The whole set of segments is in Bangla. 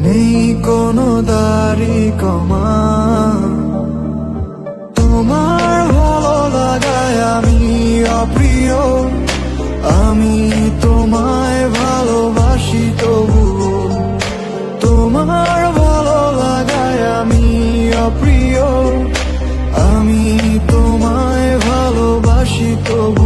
নেই কোনো দাড়ি কমা। তোমার ভালো লাগায় আমি অপ্রিয়, আমি তোমায় ভালোবাসি তবু। তোমার ভালো লাগায় আমি অপ্রিয়, আমি তোমায় ভালোবাসি তবু।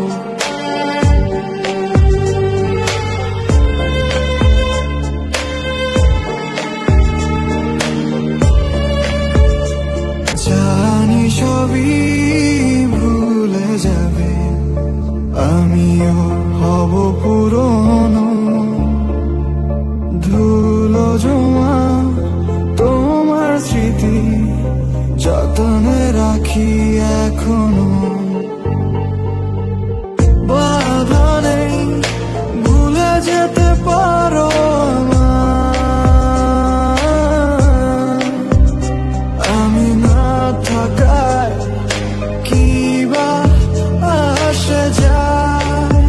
জানি সবই ভুলে যাবে, আমিও হব পুরনো। ধুলো জমা তোমার স্মৃতি যতনে রাখি এখনো। বাধা নেই ভুলে যেতে পারো আমায়, আমি না থাকায় কি বা আসে যায়।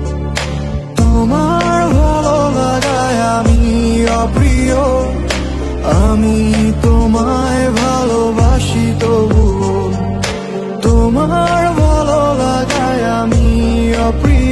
তোমার ভালো লাগায় আমি অপ্রিয়, আমি তোমায় ভালোবাসি তবু। তোমার ভালো লাগায় আমি অপ্রিয়,